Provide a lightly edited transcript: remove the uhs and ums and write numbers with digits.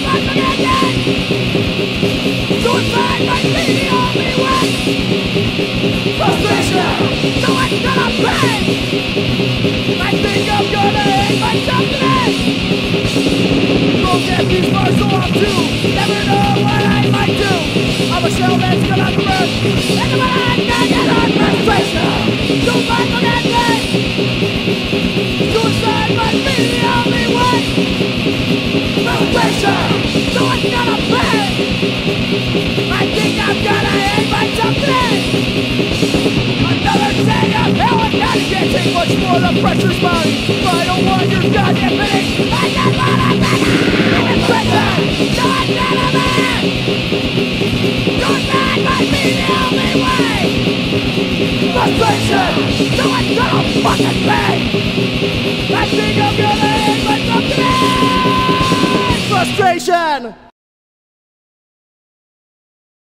Suicide might be the only way. Frustration, so I'm gonna pay. I think I'm gonna hate myself today. Don't get these bars so I'm too. Never know what I might do. I'm a shell that's gonna burn. And when I'm gonna get on frustration, suicide forget me. Suicide might be the only way. Frustration, so I'm gonna pay. I think I'm gonna hate myself today. Another day of hell and I can't take much more, the pressure's mounting. I don't want your goddamn finish. I just wanna finish. Doing pressure, so I'm gonna live. Suicide might be the only way. Frustration, so I'm gonna fucking pay. I think I'm gonna hate myself today. Frustration.